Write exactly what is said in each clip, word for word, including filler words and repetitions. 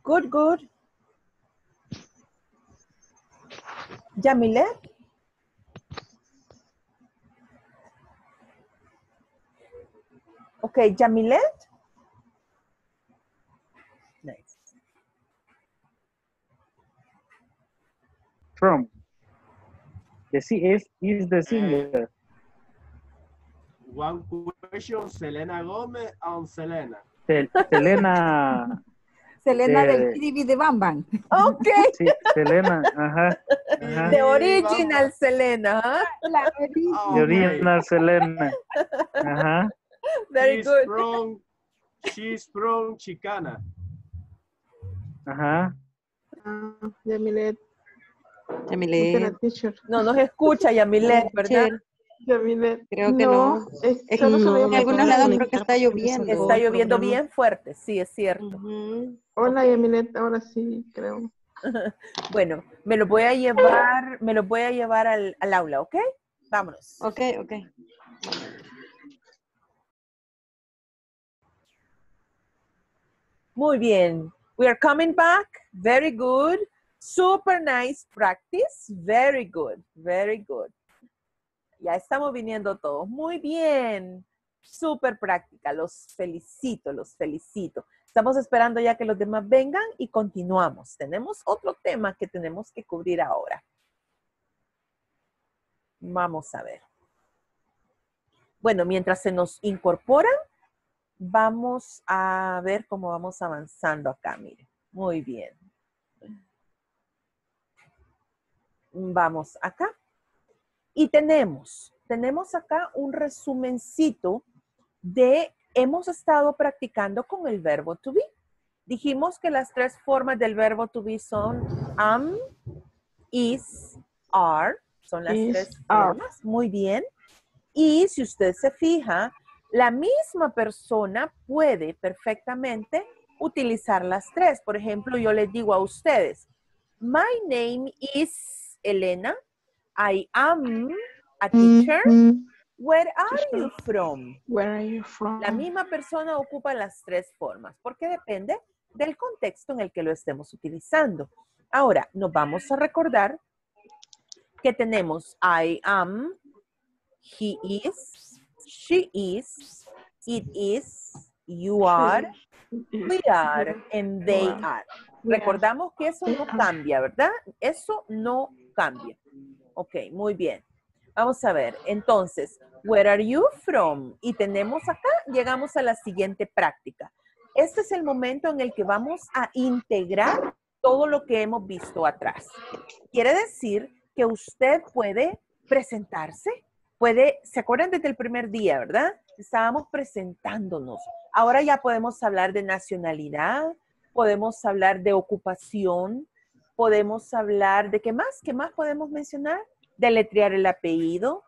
Good, good. Yamilet? Okay, Yamilet? Nice. From. The C is, is the singer. One question, Selena Gomez and Selena. Sel Selena. Selena eh, del Kiribi de Bam Bam. Okay. Sí, Selena, ajá. ajá. The original Selena, huh? La The original Selena. Ajá. Very she's good. From, she's from Chicana. Ajá. Ah, Yamilet. Yamilet. Teacher. No nos escucha Yamilet, ¿verdad? Teacher, Yamilet. creo que no. Es, Es solo se que veía en algunos lados creo que está lloviendo. Está el lloviendo programa. bien fuerte, sí, es cierto. Ujú. Hola, Ok. Yamilet. Ahora sí, creo. Bueno, me lo voy a llevar, me lo voy a llevar al, al aula, ¿ok? Vámonos. Ok, ok. Muy bien. We are coming back. Very good. Super nice practice. Very good. Very good. Ya estamos viniendo todos. Muy bien. Súper práctica. Los felicito, los felicito. Estamos esperando ya que los demás vengan y continuamos. Tenemos otro tema que tenemos que cubrir ahora. Vamos a ver. Bueno, mientras se nos incorporan, vamos a ver cómo vamos avanzando acá. Miren. Muy bien. Vamos acá. Y tenemos, tenemos acá un resumencito de, hemos estado practicando con el verbo to be. Dijimos que las tres formas del verbo to be son am, is, are. Son las Is, tres are. formas. Muy bien. Y si usted se fija, la misma persona puede perfectamente utilizar las tres. Por ejemplo, yo les digo a ustedes, my name is Elena. I am a teacher. Where are you from? Where are you from? La misma persona ocupa las tres formas porque depende del contexto en el que lo estemos utilizando. Ahora, nos vamos a recordar que tenemos I am, he is, she is, it is, you are, we are, and they are. Recordamos que eso no cambia, ¿verdad? Eso no cambia. Ok, muy bien. Vamos a ver. Entonces, where are you from? Y tenemos acá, llegamos a la siguiente práctica. Este es el momento en el que vamos a integrar todo lo que hemos visto atrás. Quiere decir que usted puede presentarse, puede, ¿se acuerdan desde el primer día, verdad? Estábamos presentándonos. Ahora ya podemos hablar de nacionalidad, podemos hablar de ocupación, podemos hablar de qué más, qué más podemos mencionar, deletrear el apellido.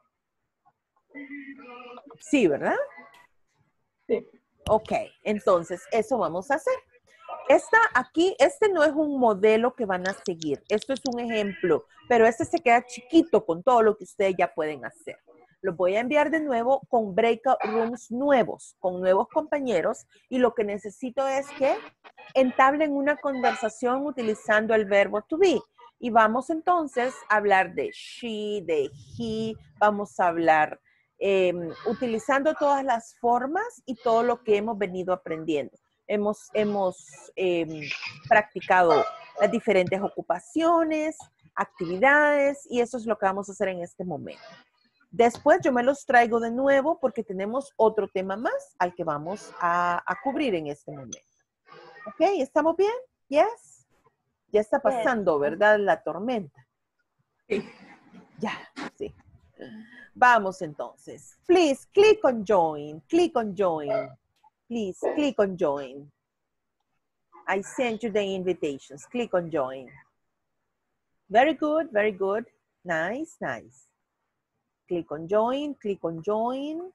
Sí, ¿verdad? Sí. Ok, entonces eso vamos a hacer. Esta aquí, este no es un modelo que van a seguir, esto es un ejemplo, pero este se queda chiquito con todo lo que ustedes ya pueden hacer. Los voy a enviar de nuevo con breakout rooms nuevos, con nuevos compañeros, y lo que necesito es que entablen una conversación utilizando el verbo to be. Y vamos entonces a hablar de she, de he, vamos a hablar eh, utilizando todas las formas y todo lo que hemos venido aprendiendo. Hemos, hemos eh, practicado las diferentes ocupaciones, actividades, y eso es lo que vamos a hacer en este momento. Después yo me los traigo de nuevo porque tenemos otro tema más al que vamos a, a cubrir en este momento. ¿Ok? ¿Estamos bien? ¿Yes? Ya está pasando, ¿verdad? La tormenta. Sí. Ya, sí. Vamos entonces. Please, click on join. Click on join. Please, click on join. I sent you the invitations. Click on join. Very good, very good. Nice, nice. Click on join, click on join.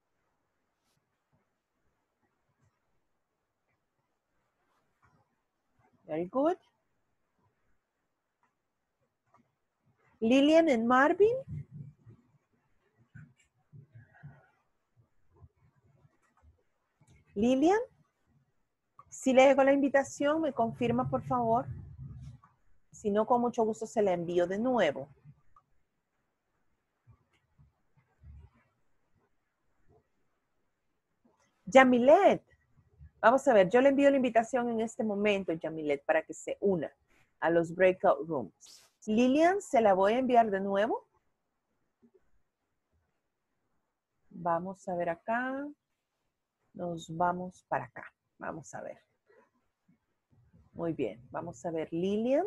Very good. Lillian and Marvin. Lillian, Si le llegó la invitación, me confirma, por favor. Si no, con mucho gusto se la envío de nuevo. Yamilet, vamos a ver, yo le envío la invitación en este momento, Yamilet, para que se una a los breakout rooms. Lilian, se la voy a enviar de nuevo. Vamos a ver acá. Nos vamos para acá. Vamos a ver. Muy bien, vamos a ver Lilian.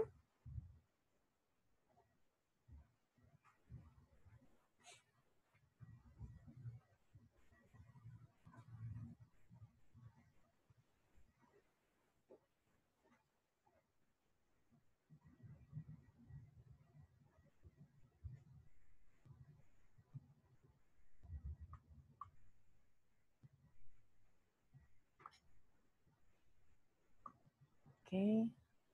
Okay.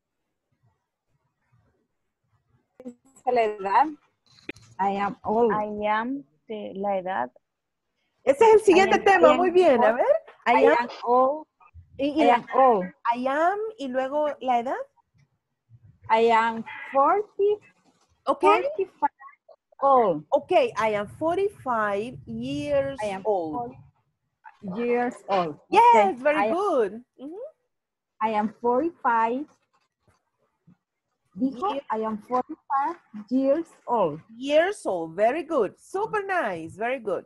La edad. I am old. I am de la edad. Ese es el siguiente I am- tema, I am muy bien. A old. ver. I I am, am old. y, y I la- am old. I am y luego la edad. I am forty, Ok. forty-five old. Ok, I am forty-five years I am old. forty years old. Yes, Okay. very I, good. Mhm. I am forty-five. Dijo, Year- I am forty-five years old. Years old, very good. Super nice, very good.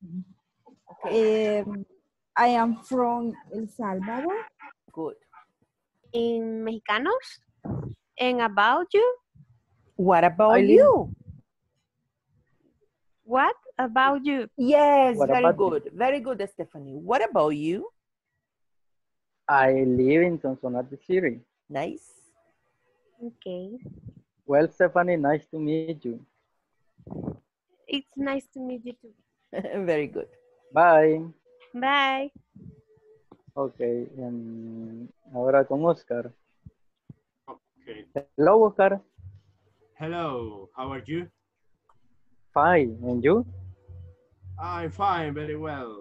Okay, Um, I am from El Salvador. good. In mexicanos. And about you. What about Eileen. you? What about you? Yes, What very about you? good. Very good, Stephanie. What about you? I live in Sonsonate City. Nice. Okay. Well, Stephanie, nice to meet you. It's nice to meet you too. Very good. Bye. Bye. Ok, em, ahora con Oscar. Okay. Hello, Oscar. Hello, how are you? Fine, and you? I'm fine, very well.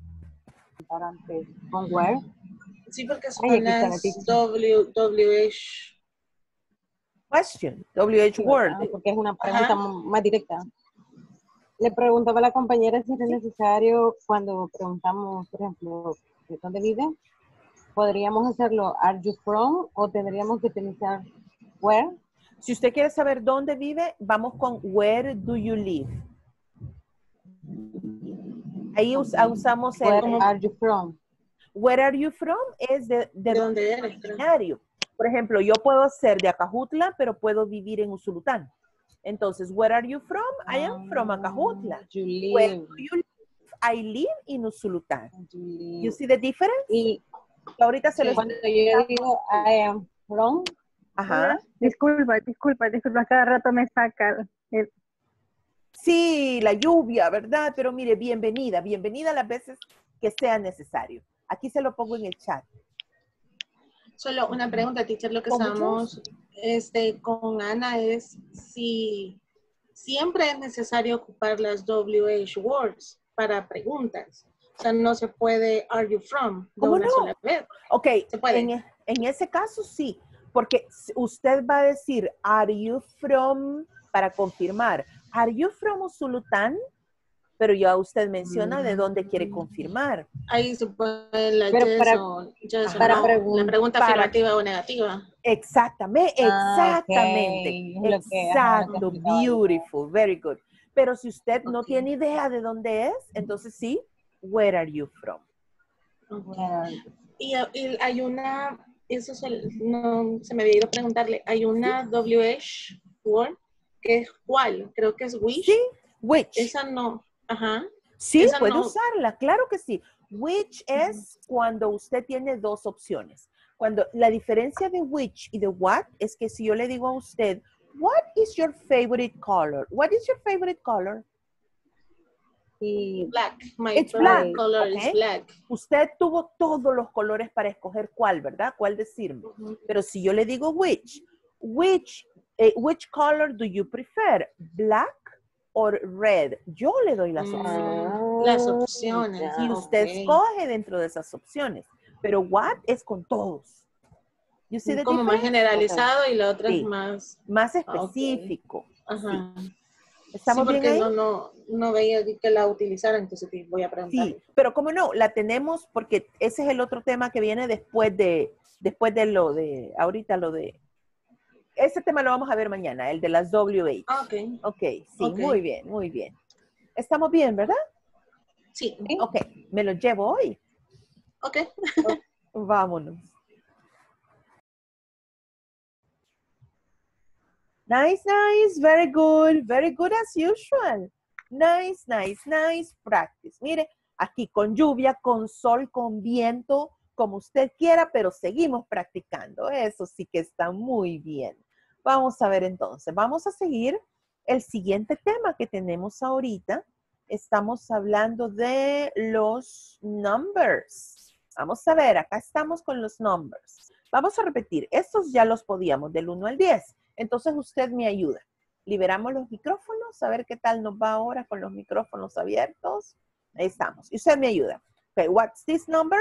¿Con where? Sí, porque son Ay, aquí está la las pizza. W, W H. Question. W H Sí, word. ¿verdad? Porque es una pregunta Ajá. m- más directa. Le preguntaba a la compañera si era necesario cuando preguntamos, por ejemplo, ¿de dónde vive? ¿Podríamos hacerlo are you from o tendríamos que utilizar where? Si usted quiere saber dónde vive, vamos con where do you live. Ahí us- usamos Where el are you from? where are you from es de, de ¿De dónde eres? originario. Por ejemplo, yo puedo ser de Acajutla, pero puedo vivir en Usulután. Entonces, where are you from? I am from Acajutla. You Where live. do you live? I live in Usulután. You live. You see the difference? Y Ahorita se lo cuando yo digo I am from, Ajá. Disculpa, disculpa, disculpa, cada rato me saca. el- Sí, la lluvia, ¿verdad? Pero mire, bienvenida, bienvenida las veces que sea necesario. Aquí se lo pongo en el chat. Solo una pregunta, teacher, lo que Con mucho estamos este, con Ana es si siempre es necesario ocupar las W H words para preguntas. O sea, no se puede are you from de ¿Cómo una no? sola vez. Ok, ¿Se puede? en, e- en ese caso sí, porque s- usted va a decir, are you from, para confirmar, are you from Usulután? Pero ya usted menciona de dónde quiere confirmar. Ahí se puede la Pero yes para- o yes o para no, pregun- la pregunta para- afirmativa o negativa. Exactamente, Ah, exactamente. ok, lo que- ajá, lo que Exacto, explicaba ahorita. beautiful, very good. Pero si usted no Ok. tiene idea de dónde es, entonces sí, where are you from? Ok. Where- Y, y hay una, eso se, no, se me había ido a preguntarle, hay una W H word que es cuál, creo que es wish. Sí, which. Esa no, ajá. Sí, esa puede no- usarla, claro que sí. Which es cuando usted tiene dos opciones. Cuando la diferencia de which y de what es que si yo le digo a usted, what is your favorite color? What is your favorite color? Y Black, my It's favorite black, color ok. is black. Usted tuvo todos los colores para escoger cuál, ¿verdad? ¿Cuál decirme? Ujú. Pero si yo le digo which, which, eh, which color do you prefer? Black or red? Yo le doy las Mm. opciones. Las opciones. ya. Y usted ok. escoge dentro de esas opciones. pero what es con todos. You see the Como más difference? generalizado y la otra Sí. es más... Más Ah, ok. específico. Ajá. ¿Estamos sí, bien porque ahí? no, no, no veía que la utilizara, entonces sí, voy a preguntar. Sí, pero como no, la tenemos porque ese es el otro tema que viene después de, después de lo de, ahorita lo de, ese tema lo vamos a ver mañana, el de las W H. Ah, ok. Ok, sí, Ok. muy bien, muy bien. Estamos bien, ¿verdad? Sí. Ok, me lo llevo hoy. Ok. Vámonos. Nice, nice, very good, very good as usual. Nice, nice, nice practice. Mire, aquí con lluvia, con sol, con viento, como usted quiera, pero seguimos practicando. Eso sí que está muy bien. Vamos a ver entonces, vamos a seguir el siguiente tema que tenemos ahorita. Estamos hablando de los numbers. Vamos a ver, acá estamos con los numbers. Vamos a repetir, estos ya los podíamos del uno al diez. Entonces usted me ayuda. Liberamos los micrófonos, a ver qué tal nos va ahora con los micrófonos abiertos. Ahí estamos. Y usted me ayuda. Okay, what's this number?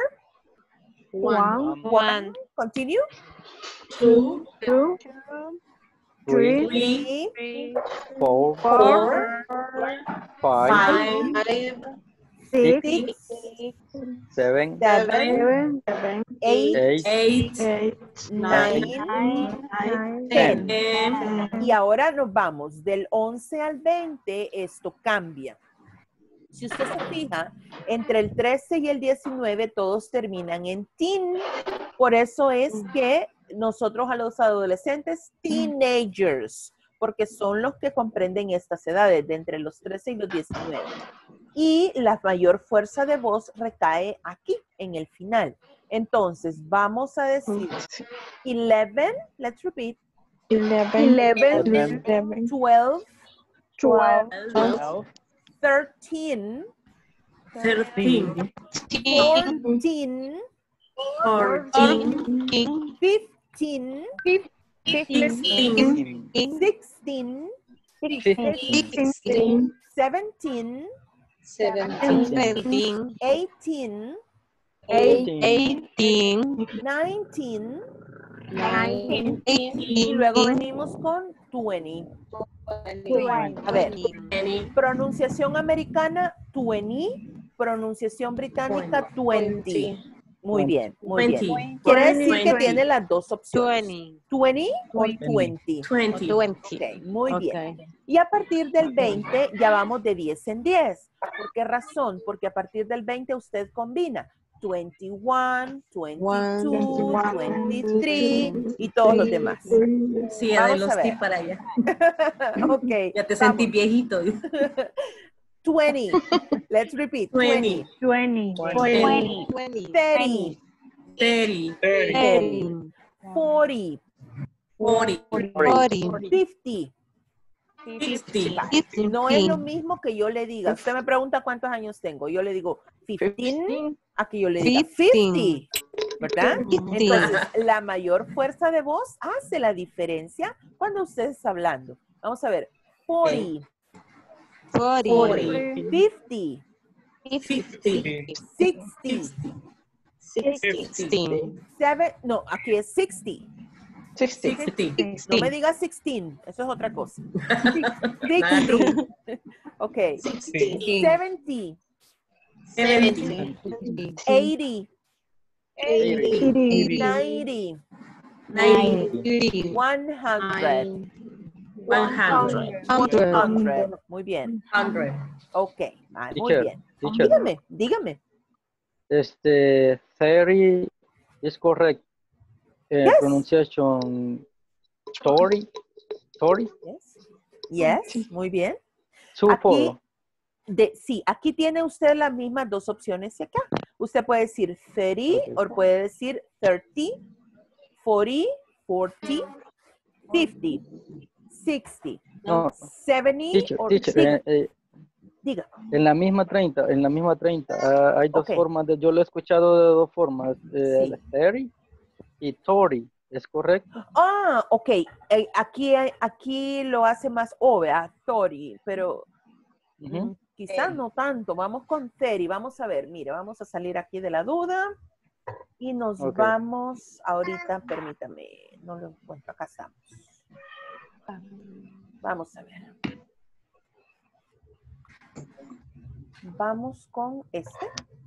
One, One. Continue. two, two, three, three, Three, four, four, five, Five, six, six, seven, seven, seven, seven, eight, eight, Eight, eight, nine, nine, nine, ten. ten, Y ahora nos vamos del once al veinte, esto cambia. Si usted se fija, entre el trece y el diecinueve todos terminan en teen. Por eso es que nosotros a los adolescentes, teenagers, porque son los que comprenden estas edades, de entre los trece y los diecinueve. Y la mayor fuerza de voz recae aquí, en el final. Entonces, vamos a decir eleven, let's repeat, eleven, eleven, eleven, twelve, twelve, twelve, thirteen, thirteen, fourteen, fourteen, fifteen, fifteen, sixteen, sixteen, seventeen, seventeen, eighteen, eighteen, nineteen, nineteen, y luego venimos con veinte. A ver, pronunciación americana, veinte, pronunciación británica, veinte. Muy bien, muy bien. twenty, Quiere decir que twenty. tiene las dos opciones. twenty. ¿veinte o veinte? twenty, Ok, muy bien. Y a partir del veinte ya vamos de diez en diez. ¿Por qué razón? Porque a partir del veinte usted combina veintiuno, veintidós, veintitrés y todos los demás. Sí, ya de Vamos los a ver. tips para allá. Ok. Ya te vamos. sentí viejito. veinte. Let's repeat. Twenty, veinte. twenty, thirty. thirty, thirty. forty. forty, fifty. fifty, No es lo mismo que yo le diga. Usted me pregunta cuántos años tengo. Yo le digo quince, a que yo le diga cincuenta. ¿Verdad? Entonces, la mayor fuerza de voz hace la diferencia cuando usted está hablando. Vamos a ver. cuarenta. forty, cincuenta. fifty, sesenta. sixty, Seven, no, aquí es sesenta. sixty. No me diga dieciséis, eso es otra cosa. Nada tú. sesenta. Ok. setenta. Seventy, ochenta. eighty, ninety. ninety, one hundred. one hundred, one hundred. Muy bien. hundred. Ok. Ah, muy Teacher, bien. teacher. Dígame, dígame. Este, thirty is correct. Uh, Yes. Pronunciation, thirty, thirty, Yes. Yes, muy bien. two, Aquí, four. de, sí, aquí tiene usted las mismas dos opciones de acá. Usted puede decir thirty o puede decir thirty, forty, forty, fifty, sixty, No, seventy teacher, or teacher, sixty. eh, eh, Diga. en la misma treinta, en la misma treinta, ah, hay dos Ok. formas, de, yo lo he escuchado de dos formas, eh, Sí. thirty y thirty, ¿es correcto? Ah, ok. Eh, aquí, aquí lo hace más obvio, thirty, pero Ujú. mm, quizás no tanto. Vamos con thirty. Vamos a ver, mire, vamos a salir aquí de la duda. Y nos Ok. vamos ahorita, permítame, no lo encuentro, acá estamos. Vamos a ver. Vamos con este.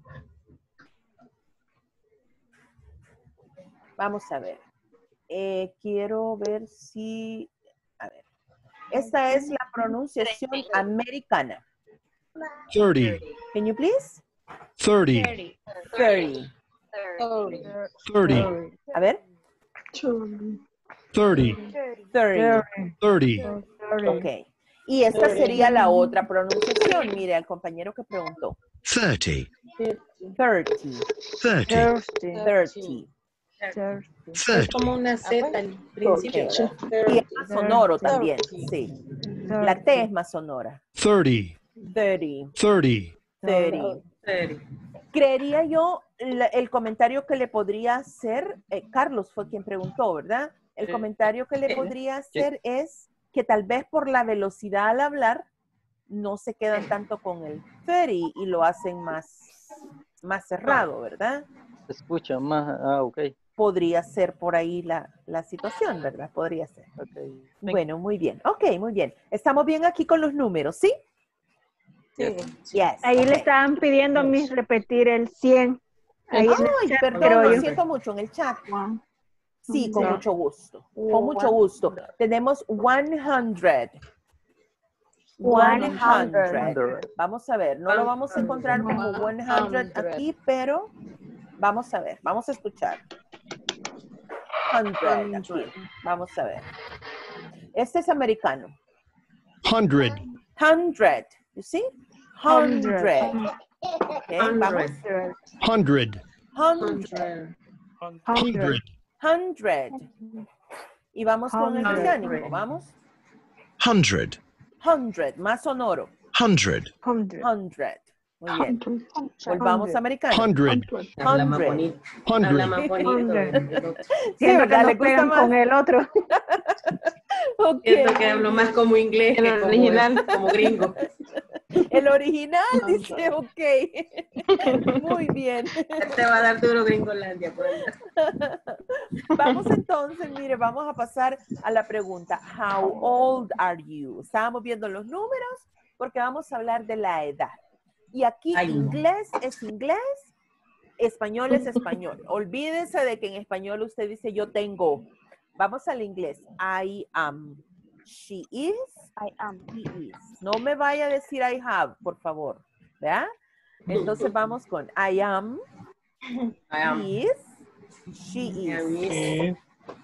Vamos a ver. Eh, quiero ver si... A ver. Esta es la pronunciación americana. thirty, Can you please? thirty, thirty. thirty, A ver. thirty, thirty. thirty, Ok. Y esta sería la otra pronunciación. Mire, al compañero que preguntó. thirty, thirty. thirty, thirty. Es como una Z al principio. Y es más sonoro también, sí. La T es más sonora. thirty, thirty. thirty, thirty. Creería yo, la- el comentario que le podría hacer, eh, Carlos fue quien preguntó, ¿verdad? El Sí. comentario que le Sí. podría hacer es que tal vez por la velocidad al hablar, no se quedan tanto con el thirty y lo hacen más, más cerrado, ¿verdad? Se escucha más. Ah, ok. Podría ser por ahí la, la situación, ¿verdad? Podría ser. okay. Bueno, muy bien. Ok, muy bien. Estamos bien aquí con los números, ¿sí? Sí. Yes. Ahí ok. le estaban pidiendo a mí repetir el cien. Ahí en el Ay, chat, perdón, creo lo yo. siento mucho en el chat. Sí, con Sí. mucho gusto. Con mucho gusto. Tenemos one hundred. One one hundred. hundred. Vamos a ver, no lo vamos a encontrar como one hundred aquí, pero vamos a ver, vamos a escuchar. hundred aquí. Vamos a ver. Este es americano. hundred, hundred. You see? hundred. Okay, vamos. hundred, hundred. hundred, hundred. Y vamos con el Hundred. británico, vamos. hundred, hundred, más sonoro. hundred, Hundred. hundred. Muy bien. Volvamos a americano. hundred, Habla más hundred. bonito. Habla hundred, más bonito. del otro. Sí, Siento ¿verdad? que ¿Le no gusta pegan más? con el otro. Ok. Siento que hablo más como inglés que como, original. como gringo. El original dice ok. Muy bien. Te va a dar duro Gringolandia por ahí. Vamos entonces, mire, vamos a pasar a la pregunta. How old are you? Estábamos viendo los números porque vamos a hablar de la edad. Y aquí Ay, no. inglés es inglés, español es español. Olvídese de que en español usted dice yo tengo. Vamos al inglés. I am. She is. I am. He is. No me vaya a decir I have, por favor. ¿Verdad? Entonces vamos con I am. I am. He is. She I is. am.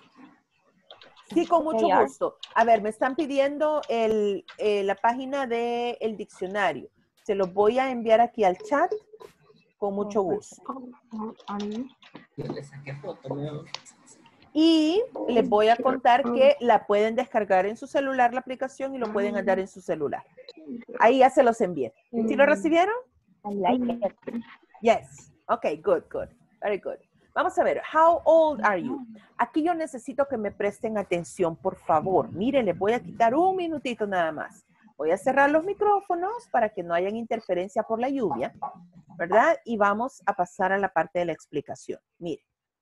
Sí, con mucho They are. gusto. A ver, me están pidiendo el, eh, la página del diccionario. Se los voy a enviar aquí al chat con mucho gusto. Yo le saqué foto, ¿no? Y les voy a contar que la pueden descargar en su celular, la aplicación, y lo pueden andar en su celular. Ahí ya se los envié. ¿Sí lo recibieron? I like it. Yes. Okay, good, good. Very good. Vamos a ver. How old are you? Aquí yo necesito que me presten atención, por favor. Miren, les voy a quitar un minutito nada más. Voy a cerrar los micrófonos para que no haya interferencia por la lluvia, ¿verdad? Y vamos a pasar a la parte de la explicación. Miren.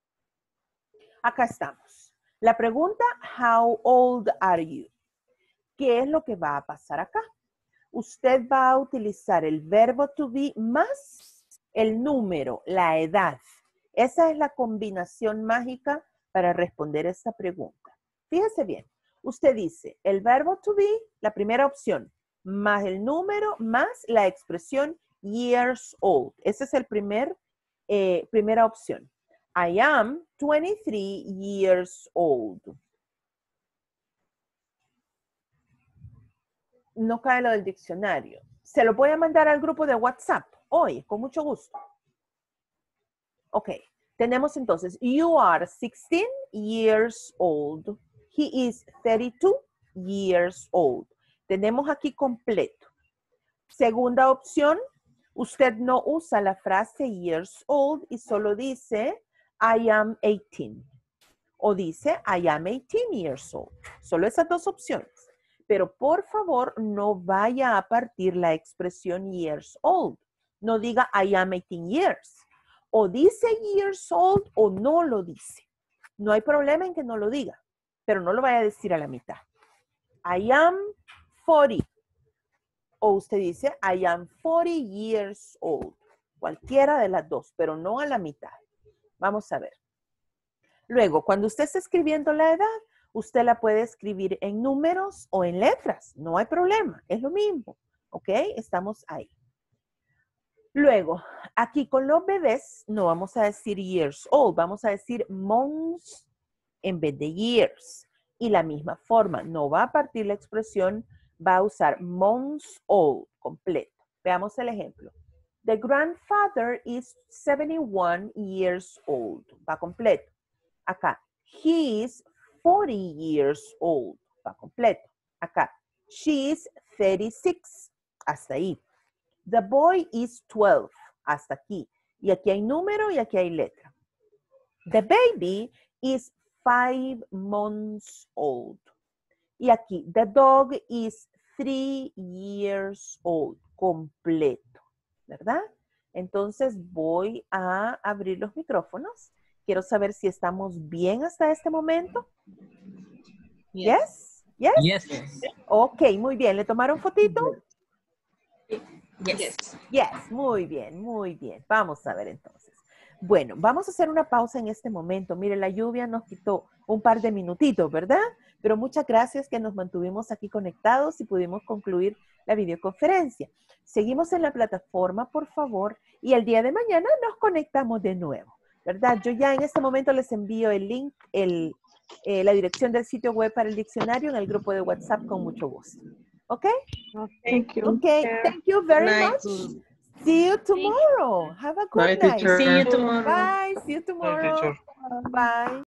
Acá estamos. La pregunta, how old are you? ¿Qué es lo que va a pasar acá? Usted va a utilizar el verbo to be más el número, la edad. Esa es la combinación mágica para responder esta pregunta. Fíjese bien. Usted dice el verbo to be, la primera opción, más el número, más la expresión years old. Esa es el primer, eh, primera opción. I am twenty-three years old. No cae lo del diccionario. Se lo voy a mandar al grupo de WhatsApp hoy, con mucho gusto. Ok. Tenemos entonces, you are sixteen years old. He is thirty-two years old. Tenemos aquí completo. Segunda opción, usted no usa la frase years old y solo dice I am eighteen. O dice I am eighteen years old. Solo esas dos opciones. Pero por favor, no vaya a partir la expresión years old. No diga I am eighteen years. O dice years old o no lo dice. No hay problema en que no lo diga, pero no lo vaya a decir a la mitad. I am forty. O usted dice, I am forty years old. Cualquiera de las dos, pero no a la mitad. Vamos a ver. Luego, cuando usted está escribiendo la edad, usted la puede escribir en números o en letras. No hay problema, es lo mismo. ¿Ok? Estamos ahí. Luego, aquí con los bebés no vamos a decir years old, vamos a decir months en vez de years. Y la misma forma, no va a partir la expresión, va a usar months old completo. Veamos el ejemplo. The grandfather is seventy-one years old. Va completo. Acá, he is forty years old. Va completo. Acá, she is thirty-six. Hasta ahí. The boy is twelve. Hasta aquí. Y aquí hay número y aquí hay letra. The baby is five months old. Y aquí, the dog is three years old. Completo. ¿Verdad? Entonces voy a abrir los micrófonos. Quiero saber si estamos bien hasta este momento. Yes. Yes. Yes. Ok, muy bien. ¿Le tomaron fotito? Yes. Yes, muy bien, muy bien. Vamos a ver entonces. Bueno, vamos a hacer una pausa en este momento. Mire, la lluvia nos quitó un par de minutitos, ¿verdad? Pero muchas gracias que nos mantuvimos aquí conectados y pudimos concluir la videoconferencia. Seguimos en la plataforma, por favor, y el día de mañana nos conectamos de nuevo, ¿verdad? Yo ya en este momento les envío el link, el, eh, la dirección del sitio web para el diccionario en el grupo de WhatsApp con mucho gusto. ¿Ok? Thank you. Okay, thank you very Night. much. See you tomorrow. Have a good Night, night. teacher. See you tomorrow. Bye. See you tomorrow. Bye.